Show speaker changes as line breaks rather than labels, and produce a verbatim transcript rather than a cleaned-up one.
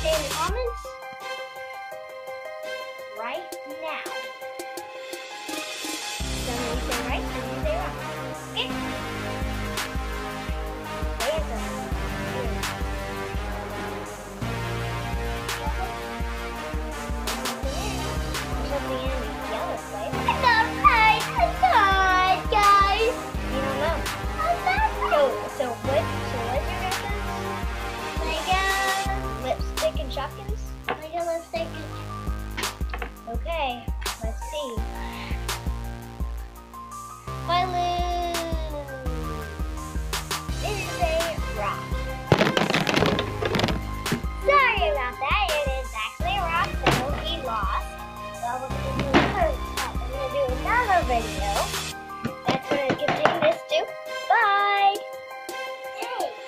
say in the comments right now. Some of you say right, some of you say wrong. Okay? There's a something in the yellow place. I don't right, I thought, guys. You don't know. So, so what? So what's your guesses? Lego, lipstick and Shopkins. Lego, lipstick. Okay, let's see. I lose. This is a rock. Sorry about that. It is actually a rock, so he lost. So we're gonna do another. We're gonna do another video.